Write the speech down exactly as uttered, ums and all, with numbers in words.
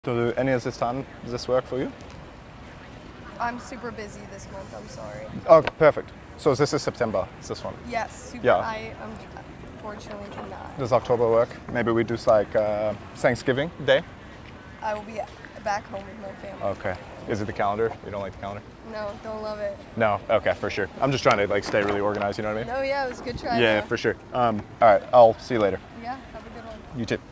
So do any of this time, does this work for you? I'm super busy this month, I'm sorry. Oh, perfect. So this is September, is this one? Yes, super. Yeah. I um, unfortunately cannot. Does October work? Maybe we do like uh, Thanksgiving Day? I will be back home with my family. Okay. Is it the calendar? You don't like the calendar? No, don't love it. No? Okay, for sure. I'm just trying to like stay really organized, you know what I mean? No, yeah, it was a good try. Yeah, though. for sure. Um, all right, I'll see you later. Yeah, have a good one. You too.